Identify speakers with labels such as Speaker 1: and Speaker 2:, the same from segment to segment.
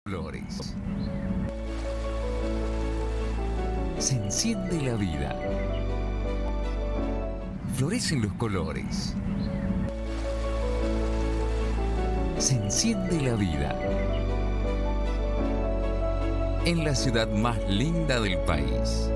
Speaker 1: colores. Se enciende la vida. Florecen los colores. Se enciende la vida. En la ciudad más linda del país.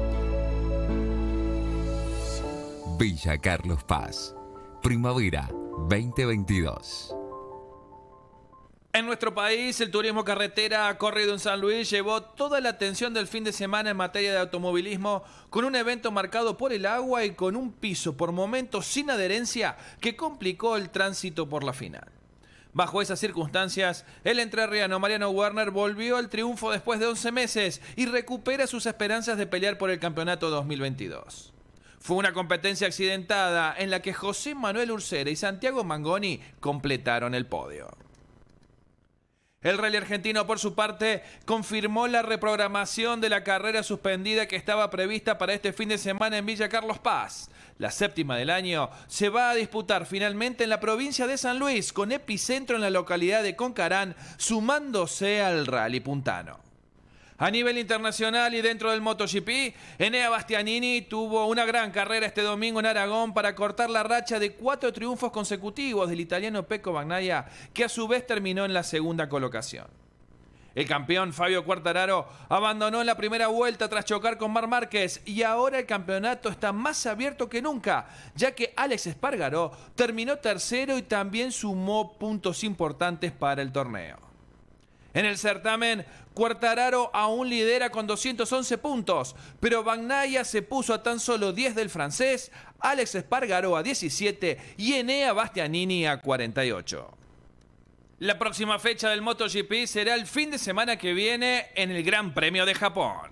Speaker 1: Villa Carlos Paz. Primavera 2022.
Speaker 2: En nuestro país, el turismo carretera corrido en San Luis llevó toda la atención del fin de semana en materia de automovilismo, con un evento marcado por el agua y con un piso por momentos sin adherencia que complicó el tránsito por la final. Bajo esas circunstancias, el entrerriano Mariano Werner volvió al triunfo después de 11 meses y recupera sus esperanzas de pelear por el campeonato 2022. Fue una competencia accidentada en la que José Manuel Ursera y Santiago Mangoni completaron el podio. El rally argentino, por su parte, confirmó la reprogramación de la carrera suspendida que estaba prevista para este fin de semana en Villa Carlos Paz. La séptima del año se va a disputar finalmente en la provincia de San Luis, con epicentro en la localidad de Concarán, sumándose al rally puntano. A nivel internacional y dentro del MotoGP, Enea Bastianini tuvo una gran carrera este domingo en Aragón para cortar la racha de 4 triunfos consecutivos del italiano Pecco Bagnaia, que a su vez terminó en la segunda colocación. El campeón Fabio Quartararo abandonó en la primera vuelta tras chocar con Marc Márquez y ahora el campeonato está más abierto que nunca, ya que Alex Espargaró terminó tercero y también sumó puntos importantes para el torneo. En el certamen, Quartararo aún lidera con 211 puntos, pero Bagnaia se puso a tan solo 10 del francés, Alex Espargaró a 17 y Enea Bastianini a 48. La próxima fecha del MotoGP será el fin de semana que viene en el Gran Premio de Japón.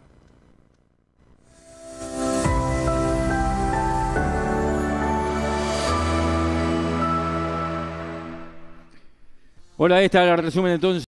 Speaker 3: Hola, esta es la resumen entonces.